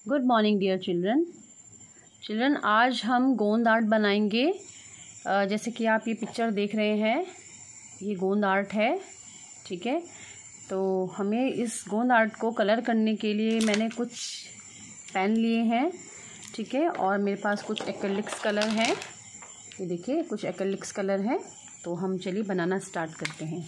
Good morning dear children. आज हम गोंद आर्ट बनाएंगे। जैसे कि आप ये पिक्चर देख रहे हैं, ये गोंद आर्ट है। ठीक है, तो हमें इस गोंद आर्ट को कलर करने के लिए मैंने कुछ पेन लिए हैं। ठीक है, और मेरे पास कुछ एक्रिलिक्स कलर हैं। ये देखिए, कुछ एक्रिलिक्स कलर हैं। तो हम चलिए बनाना स्टार्ट करते हैं।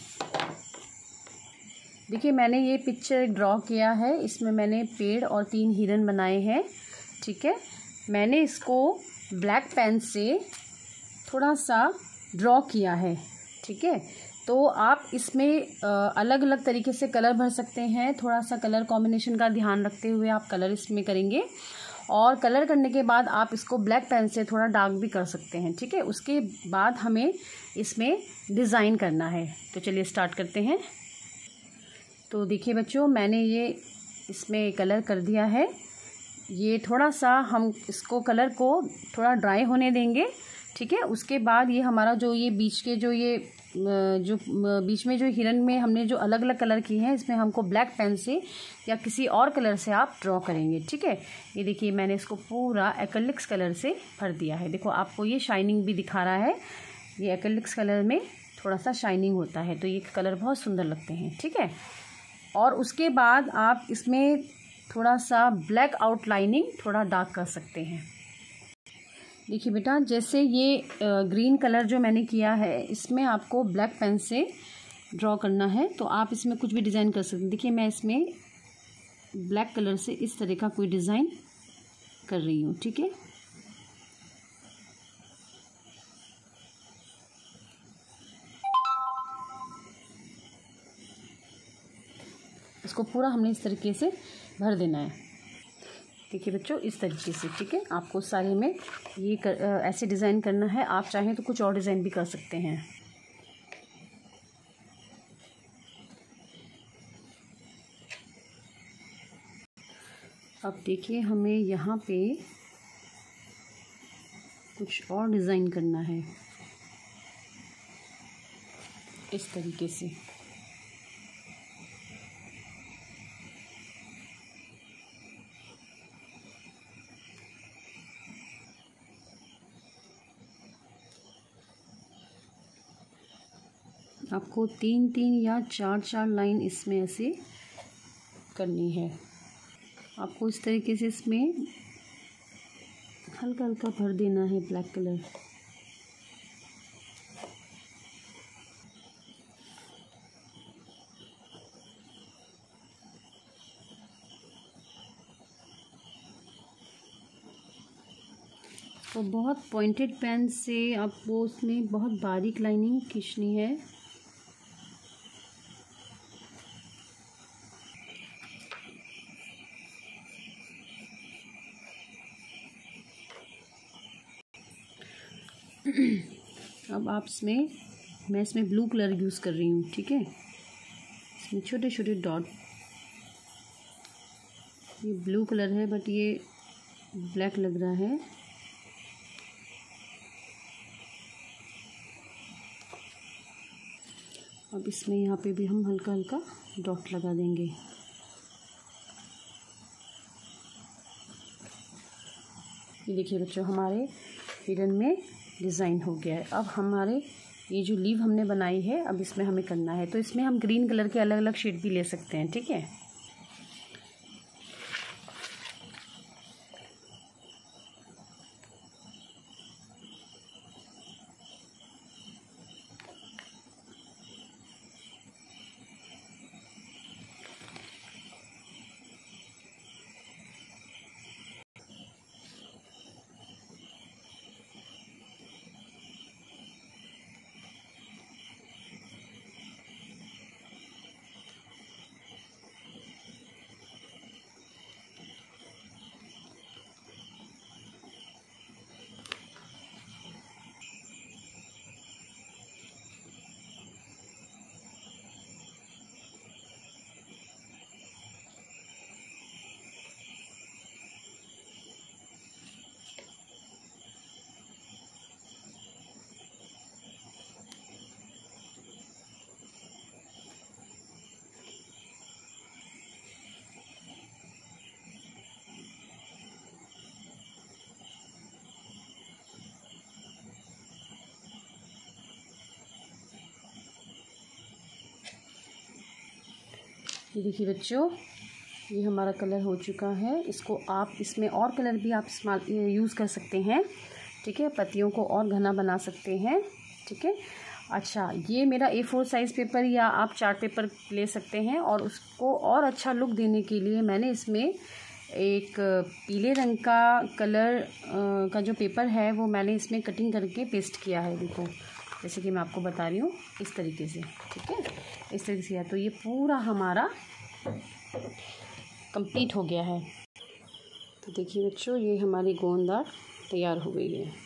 देखिए, मैंने ये पिक्चर ड्रॉ किया है। इसमें मैंने पेड़ और 3 हिरन बनाए हैं। ठीक है, मैंने इसको ब्लैक पेन से थोड़ा सा ड्रॉ किया है। ठीक है, तो आप इसमें अलग अलग तरीके से कलर भर सकते हैं। थोड़ा सा कलर कॉम्बिनेशन का ध्यान रखते हुए आप कलर इसमें करेंगे, और कलर करने के बाद आप इसको ब्लैक पेन से थोड़ा डार्क भी कर सकते हैं। ठीक है, उसके बाद हमें इसमें डिज़ाइन करना है। तो चलिए स्टार्ट करते हैं। तो देखिए बच्चों, मैंने ये इसमें कलर कर दिया है। ये थोड़ा सा हम इसको कलर को थोड़ा ड्राई होने देंगे। ठीक है, उसके बाद ये हमारा जो ये बीच के जो बीच में जो हिरन में हमने जो अलग अलग कलर की हैं, इसमें हमको ब्लैक पेन से या किसी और कलर से आप ड्रॉ करेंगे। ठीक है, ये देखिए, मैंने इसको पूरा एक्रिलिक्स कलर से भर दिया है। देखो, आपको ये शाइनिंग भी दिखा रहा है। ये एक्रिलिक्स कलर में थोड़ा सा शाइनिंग होता है, तो ये कलर बहुत सुंदर लगते हैं। ठीक है, और उसके बाद आप इसमें थोड़ा सा ब्लैक आउटलाइनिंग थोड़ा डार्क कर सकते हैं। देखिए बेटा, जैसे ये ग्रीन कलर जो मैंने किया है, इसमें आपको ब्लैक पेन से ड्रॉ करना है। तो आप इसमें कुछ भी डिज़ाइन कर सकते हैं। देखिए, मैं इसमें ब्लैक कलर से इस तरह का कोई डिज़ाइन कर रही हूँ। ठीक है, इसको पूरा हमने इस तरीके से भर देना है। देखिए बच्चों, इस तरीके से। ठीक है, आपको सारे में ये ऐसे डिज़ाइन करना है। आप चाहें तो कुछ और डिज़ाइन भी कर सकते हैं। अब देखिए, हमें यहाँ पे कुछ और डिज़ाइन करना है इस तरीके से। आपको 3-3 या 4-4 लाइन इसमें ऐसे करनी है। आपको इस तरीके से इसमें हल्का हल्का भर देना है ब्लैक कलर। तो बहुत पॉइंटेड पेन से आपको उसमें बहुत बारीक लाइनिंग खींचनी है। अब आप मैं इसमें ब्लू कलर यूज़ कर रही हूँ। ठीक है, इसमें छोटे छोटे डॉट। ये ब्लू कलर है, बट ये ब्लैक लग रहा है। अब इसमें यहाँ पे भी हम हल्का हल्का डॉट लगा देंगे। ये देखिए बच्चों, हमारे हिरन में डिज़ाइन हो गया है। अब हमारे ये जो लीव हमने बनाई है, अब इसमें हमें करना है। तो इसमें हम ग्रीन कलर के अलग अलग शेड भी ले सकते हैं। ठीक है, ये देखिए बच्चों, ये हमारा कलर हो चुका है। इसको आप इसमें और कलर भी आप इस्तेमाल यूज़ कर सकते हैं, ठीक है। पत्तियों को और घना बना सकते हैं, ठीक है। अच्छा, ये मेरा A4 साइज़ पेपर या आप चार्ट पेपर ले सकते हैं, और उसको और अच्छा लुक देने के लिए मैंने इसमें एक पीले रंग का कलर का जो पेपर है वो मैंने इसमें कटिंग करके पेस्ट किया है। देखो, जैसे कि मैं आपको बता रही हूँ इस तरीके से, ठीक है, इस तरीके से। तो ये पूरा हमारा कंप्लीट हो गया है। तो देखिए बच्चों, ये हमारी गोंद आर्ट तैयार हो गई है।